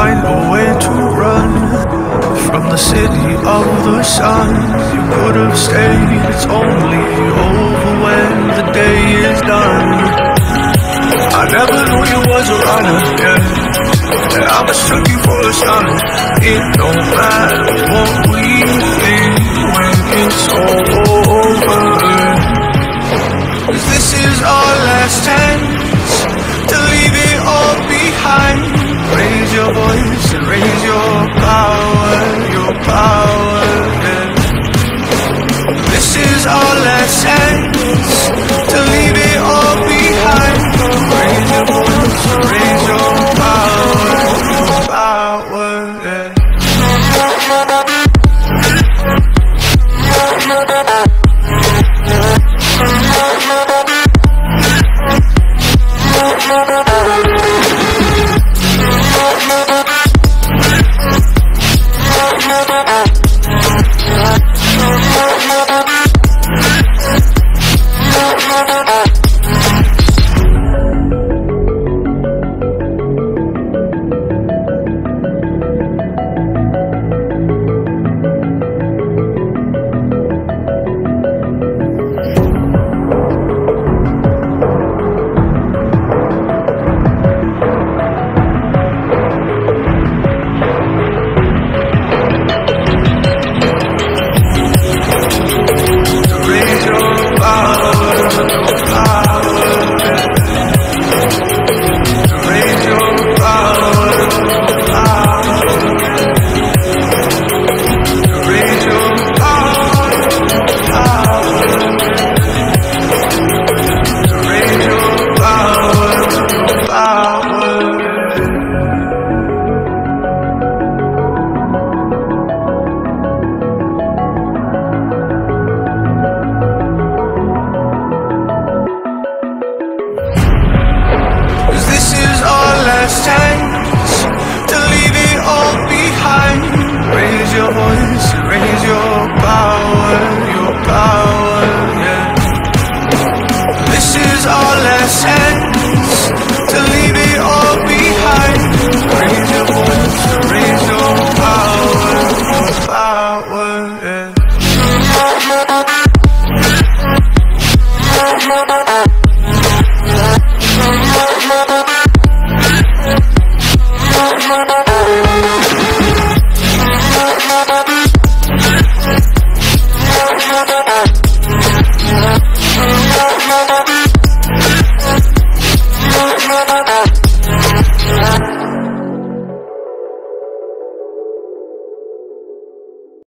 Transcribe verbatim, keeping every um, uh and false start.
find a way to run from the city of the sun. You could have stayed, it's only over when the day is done. I never knew you was a runner, yeah, yeah, I mistook you for a son. It don't matter what we think when it's all over, 'cause this is our last chance to leave it all behind. Raise your voice and raise your power, your power, yeah. This is our last chance to leave it all behind. Raise your voice and raise your power, your power, yeah. Chance to leave it all behind. Raise your voice, raise your power, your power, yeah. This is our last chance to leave it all behind. Raise your voice, raise your power, your power, yeah. We'll be right back.